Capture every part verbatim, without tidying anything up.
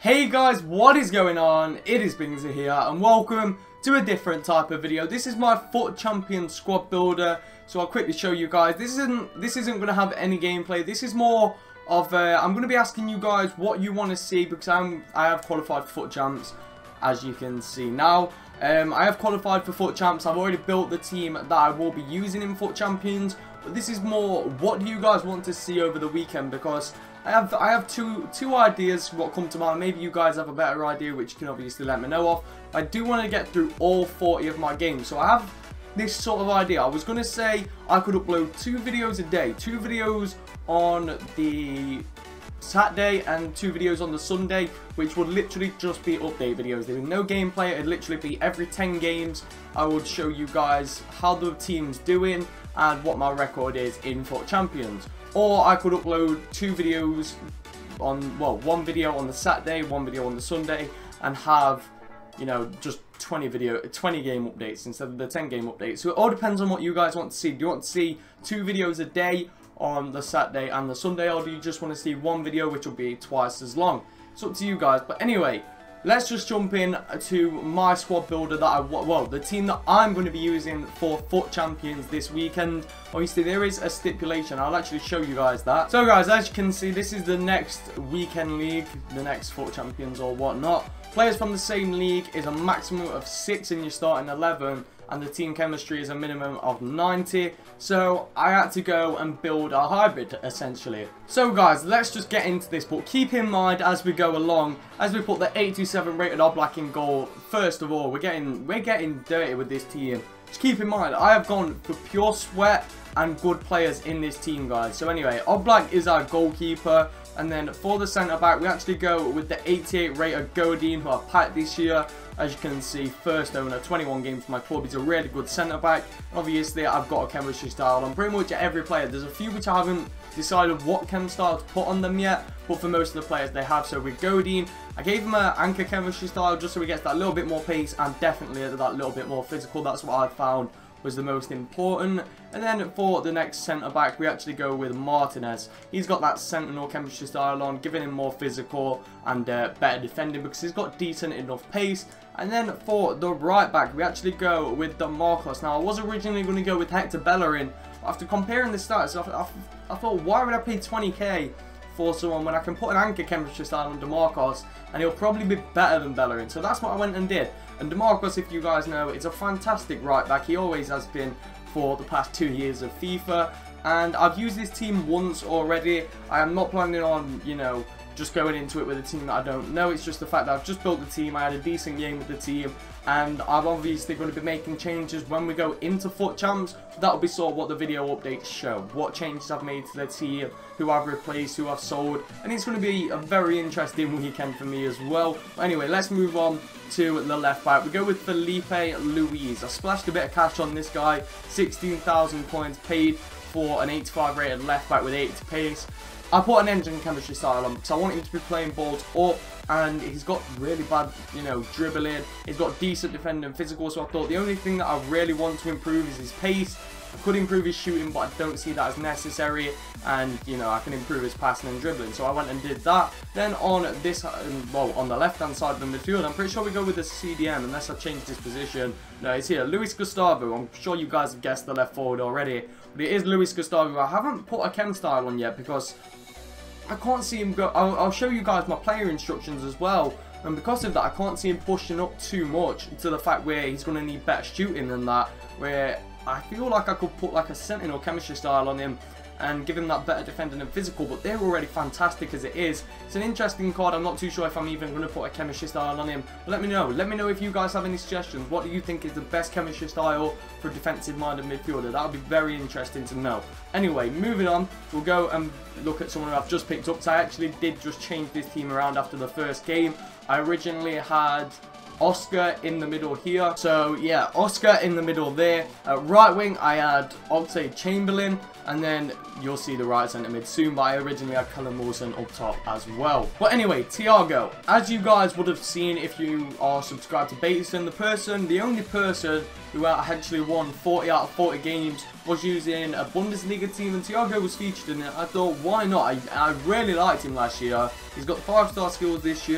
Hey guys, what is going on? It is Bingzy here and welcome to a different type of video. This is my FUT Champion squad builder, so I'll quickly show you guys. This isn't this isn't going to have any gameplay. This is more of uh, I'm going to be asking you guys what you want to see because I'm I have qualified for FUT Champs, as you can see now. Um, I have qualified for FUT Champs. I've already built the team that I will be using in FUT Champions. But this is more, what do you guys want to see over the weekend? Because I have I have two two ideas what come to mind. Maybe you guys have a better idea, which you can obviously let me know of. I do want to get through all forty of my games, so I have this sort of idea. I was going to say I could upload two videos a day, two videos on the Saturday and two videos on the Sunday, which would literally just be update videos. There would be no gameplay. It'd literally be every ten games I would show you guys how the team's doing and what my record is in FUT Champions. Or I could upload two videos on, well, one video on the Saturday, one video on the Sunday, and have, you know, just twenty video, twenty game updates instead of the ten game updates. So it all depends on what you guys want to see. Do you want to see two videos a day on the Saturday and the Sunday, or do you just want to see one video which will be twice as long? It's up to you guys. But anyway, let's just jump in to my squad builder that I, well, the team that I'm going to be using for FUT Champions this weekend. Obviously, there is a stipulation. I'll actually show you guys that. So, guys, as you can see, this is the next weekend league, the next FUT Champions or whatnot. Players from the same league is a maximum of six in your starting eleven, and the team chemistry is a minimum of ninety. So I had to go and build a hybrid, essentially. So guys, let's just get into this, but keep in mind as we go along, as we put the eight two seven rated Oblak in goal, first of all, we're getting we're getting dirty with this team. Just keep in mind, I have gone for pure sweat and good players in this team, guys. So anyway, Oblak is our goalkeeper. And then for the centre-back, we actually go with the eighty-eight rated Godin, who I've packed this year. As you can see, first owner, twenty-one games for my club. He's a really good centre-back. Obviously, I've got a chemistry style on pretty much every player. There's a few which I haven't decided what chem style to put on them yet. But for most of the players, they have. So with Godin, I gave him an anchor chemistry style just so he gets that little bit more pace and definitely that little bit more physical. That's what I found was the most important. And then for the next centre back, we actually go with Martinez. He's got that sentinel chemistry style on, giving him more physical and uh, better defending because he's got decent enough pace. And then for the right back, we actually go with DeMarcos. Now, I was originally going to go with Hector Bellerin. After comparing the stats, I, I, I thought, why would I pay twenty K for someone when I can put an anchor chemistry style on DeMarcos and he'll probably be better than Bellerin? So that's what I went and did. And DeMarcos, if you guys know, it's a fantastic right back. He always has been for the past two years of FIFA. And I've used this team once already. I am not planning on, you know, just going into it with a team that I don't know. It's just the fact that I've just built the team. I had a decent game with the team. And I'm obviously going to be making changes when we go into FUT Champs. That'll be sort of what the video updates show. What changes I've made to the team, who I've replaced, who I've sold. And it's going to be a very interesting weekend for me as well. But anyway, let's move on to the left back. We go with Felipe Luis. I splashed a bit of cash on this guy. sixteen thousand coins paid for an eighty-five rated left back with eighty pace. I put an engine chemistry style on because I want him to be playing balls up, and he's got really bad, you know, dribbling. He's got decent defending and physical, so I thought the only thing that I really want to improve is his pace. I could improve his shooting, but I don't see that as necessary, and, you know, I can improve his passing and dribbling, so I went and did that. Then on this, well, on the left-hand side of the midfield, I'm pretty sure we go with the C D M, unless I change this position. No, it's here, Luis Gustavo. I'm sure you guys have guessed the left forward already, but it is Luis Gustavo. I haven't put a chem style on yet because I can't see him go. I'll, I'll show you guys my player instructions as well, and because of that, I can't see him pushing up too much to the fact where he's going to need better shooting than that, where I feel like I could put like a sentinel chemistry style on him and give him that better defending and physical, but they're already fantastic as it is. It's an interesting card. I'm not too sure if I'm even going to put a chemistry style on him, but let me know. Let me know if you guys have any suggestions. What do you think is the best chemistry style for a defensive-minded midfielder? That would be very interesting to know. Anyway, moving on, we'll go and look at someone who I've just picked up. So I actually did just change this team around after the first game. I originally had Oscar in the middle here. So yeah, Oscar in the middle there. At right wing, I had Oxlade-Chamberlain, and then you'll see the right centre mid soon, but I originally had Callum Wilson up top as well. But anyway, Thiago, as you guys would have seen if you are subscribed to Bateson, the person, the only person who actually won forty out of forty games was using a Bundesliga team, and Thiago was featured in it. I thought, why not? I, I really liked him last year. He's got five star skills this year.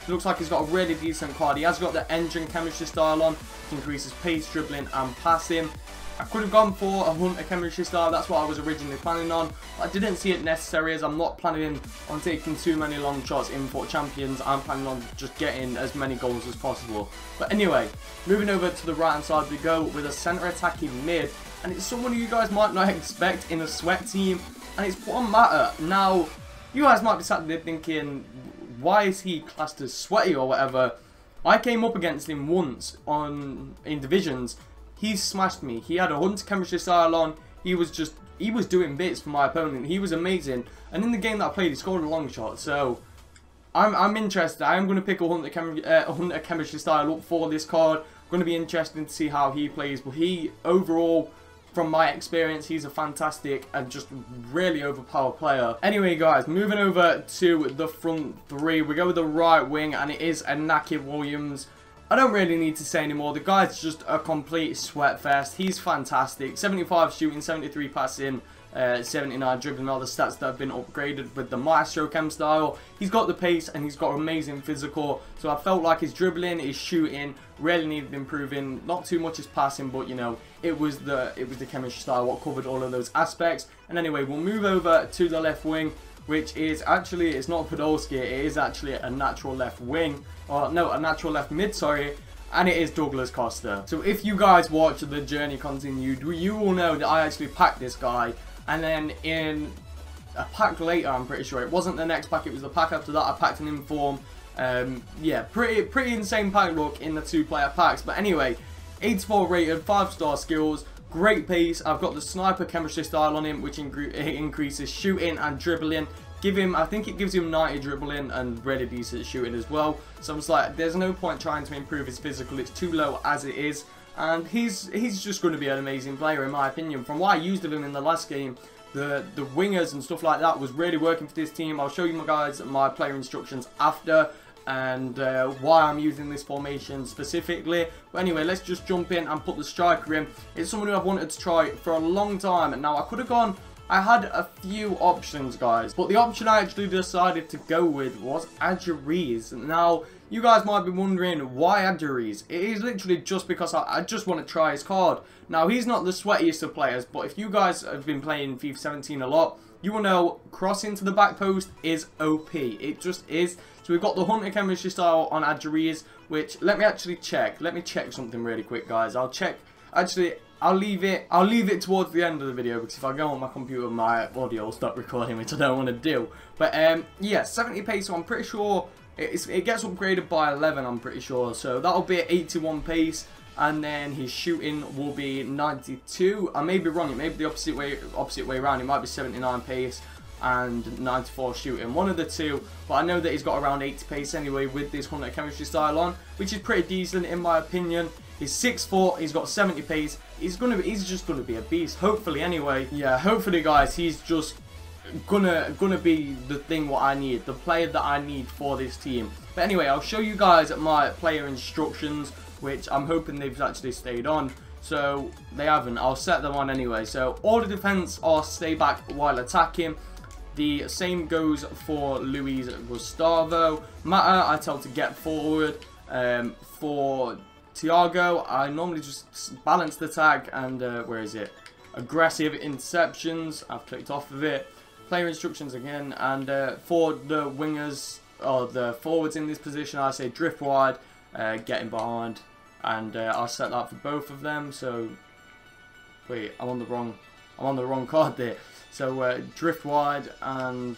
It looks like he's got a really decent card. He has got the engine chemistry style on, which increases pace, dribbling and passing. I could have gone for a Hunter chemistry style, that's what I was originally planning on. I didn't see it necessary as I'm not planning on taking too many long shots in FUT Champions. I'm planning on just getting as many goals as possible. But anyway, moving over to the right hand side, we go with a centre attacking mid. And it's someone you guys might not expect in a sweat team. And it's Juan Mata. Now, you guys might be sat there thinking, why is he classed as sweaty or whatever? I came up against him once on in divisions. He smashed me. He had a Hunter chemistry style on. He was just, he was doing bits for my opponent. He was amazing. And in the game that I played, he scored a long shot. So, I'm, I'm interested. I am going to pick a Hunter, Chem uh, a Hunter chemistry style up for this card. Going to be interesting to see how he plays. But he, overall, from my experience, he's a fantastic and just really overpowered player. Anyway, guys, moving over to the front three. We go with the right wing, and it is Inaki Williams. I don't really need to say anymore. The guy's just a complete sweat fest. He's fantastic. seventy-five shooting, seventy-three passing, uh, seventy-nine dribbling, all the stats that have been upgraded with the Maestro Chem style. He's got the pace and he's got amazing physical. So I felt like his dribbling, his shooting really needed improving. Not too much his passing, but you know, it was the it was the chemistry style what covered all of those aspects. And anyway, we'll move over to the left wing, which is actually, it's not Podolski, it is actually a natural left wing. Or no, a natural left mid, sorry. And it is Douglas Costa. So if you guys watch the journey continued, you will know that I actually packed this guy. And then in a pack later, I'm pretty sure, it wasn't the next pack, it was the pack after that, I packed an inform. Um, yeah, pretty pretty insane pack look in the two player packs. But anyway, eighty-four rated, five star skills, great pace. I've got the sniper chemistry style on him, which increases shooting and dribbling. Give him, I think it gives him ninety dribbling and really decent shooting as well. So I was like, there's no point trying to improve his physical, it's too low as it is. And he's he's just going to be an amazing player in my opinion. From what I used of him in the last game, the, the wingers and stuff like that was really working for this team. I'll show you my guys my player instructions after, and uh, why I'm using this formation specifically. But anyway, let's just jump in and put the striker in. It's someone who I've wanted to try for a long time. And now I could have gone, I had a few options, guys, but the option I actually decided to go with was Adjariz. Now, you guys might be wondering, why Adjariz? It is literally just because I, I just want to try his card. Now, he's not the sweatiest of players, but if you guys have been playing FIFA seventeen a lot, you will know crossing to the back post is O P. It just is. So we've got the Hunter chemistry style on Adjariz, which, let me actually check. Let me check something really quick, guys. I'll check. Actually, I'll leave it. I'll leave it towards the end of the video because if I go on my computer, my audio will stop recording, which I don't want to do. But um, yeah, seventy pace. So I'm pretty sure it's, it gets upgraded by eleven. I'm pretty sure. So that'll be at eighty-one pace, and then his shooting will be ninety-two. I may be wrong. It may be the opposite way. Opposite way around. It might be seventy-nine pace and ninety-four shooting. One of the two. But I know that he's got around eighty pace anyway with this Hunter chemistry style on, which is pretty decent in my opinion. He's six foot, he's got seventy pace, he's gonna be, he's just gonna be a beast, hopefully anyway. Yeah, hopefully guys, he's just gonna gonna be the thing what I need, the player that I need for this team. But anyway, I'll show you guys my player instructions, which I'm hoping they've actually stayed on. So they haven't, I'll set them on anyway. So all the defense are stay back while attacking. The same goes for Luis Gustavo. Mata, I tell to get forward. Um, for Thiago, I normally just balance the tag and, uh, where is it? Aggressive interceptions. I've clicked off of it. Player instructions again. And uh, for the wingers, or the forwards in this position, I say drift wide, uh, getting behind. And uh, I'll set that for both of them. So, wait, I'm on the wrong, I'm on the wrong card there. So, uh, drift wide and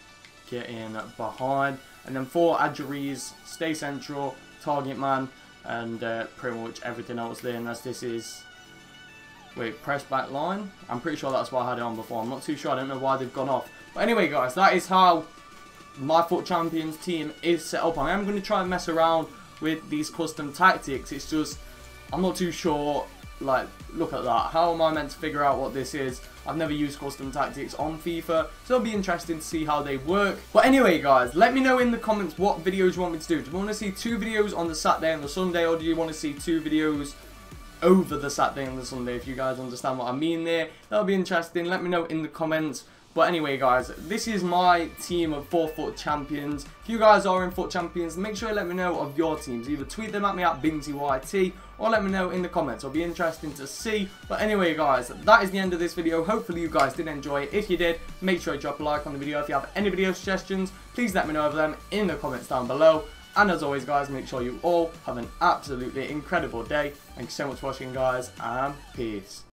getting behind. And then for Adjariz, stay central, target man. And uh, pretty much everything else there, unless this is, wait, press back line. I'm pretty sure that's why I had it on before. I'm not too sure. I don't know why they've gone off. But anyway, guys, that is how my FUT Champions team is set up. I am going to try and mess around with these custom tactics. It's just, I'm not too sure. Like, look at that. How am I meant to figure out what this is? I've never used custom tactics on FIFA, so it'll be interesting to see how they work. But anyway, guys, let me know in the comments what videos you want me to do. Do you want to see two videos on the Saturday and the Sunday, or do you want to see two videos over the Saturday and the Sunday, if you guys understand what I mean there? That'll be interesting. Let me know in the comments. But anyway, guys, this is my team of four foot champions. If you guys are in foot champions, make sure you let me know of your teams. Either tweet them at me at BingsyYT or let me know in the comments. It'll be interesting to see. But anyway, guys, that is the end of this video. Hopefully you guys did enjoy it. If you did, make sure you drop a like on the video. If you have any video suggestions, please let me know of them in the comments down below. And as always, guys, make sure you all have an absolutely incredible day. Thank you so much for watching, guys, and peace.